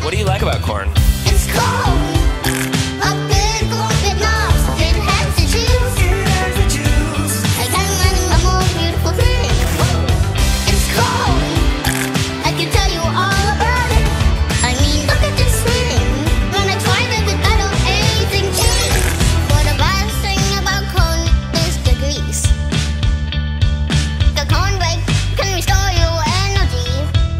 What do you like about corn? It's cold. A big lumpy nose. It has the juice. I can't imagine a more beautiful thing. It's cold. I can tell you all about it. I mean, look at this thing. When I tried it, I don't anything change. But the best thing about corn is the grease. The cornbread can restore your energy.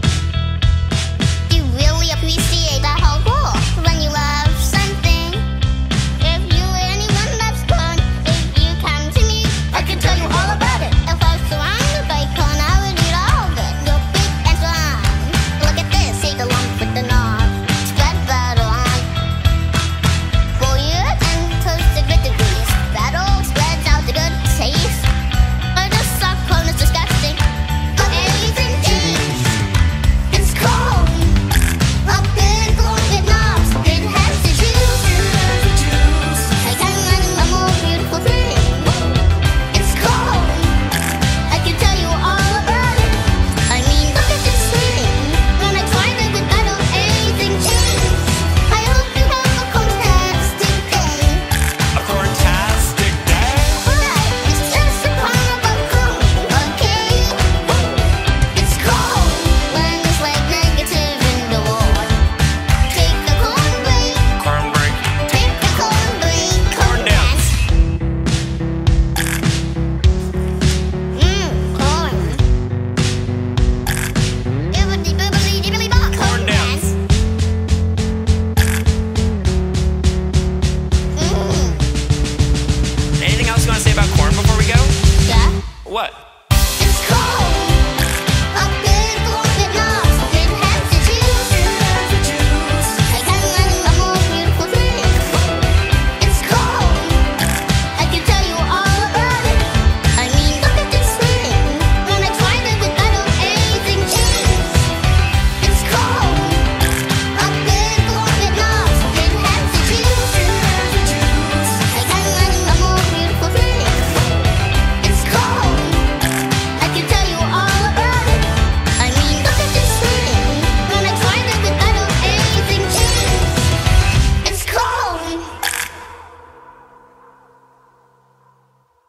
You really appreciate that whole core when you love something. If you anyone loves corn, if you come to me, I can tell you all about it. If I was surrounded by corn, I would eat all of it. You're big and strong. Look at this, take a lump with the knob. Spread butter on. Boil it and toast it with the grease. That all spreads out the good taste. I just suck corn is disgusting. But anything change. It's cold. A big lumpy nose. It has the juice. I can't imagine a more beautiful thing. It's cold. I can tell you all about it. I mean, look at this thing. When I tried it, I don't anything change. I hope you have a fantastic day. A corn-tastic day? Right, it's just a part about corn, okay? It's cold when it's like negative in the world. Take the corn break. Corn break. Take the corn break. Corn dance. Corn. Bibbidi bibbidi dibbidi bop. Corn dance. Mm. Anything else you want to say about corn before we go? Yeah. What?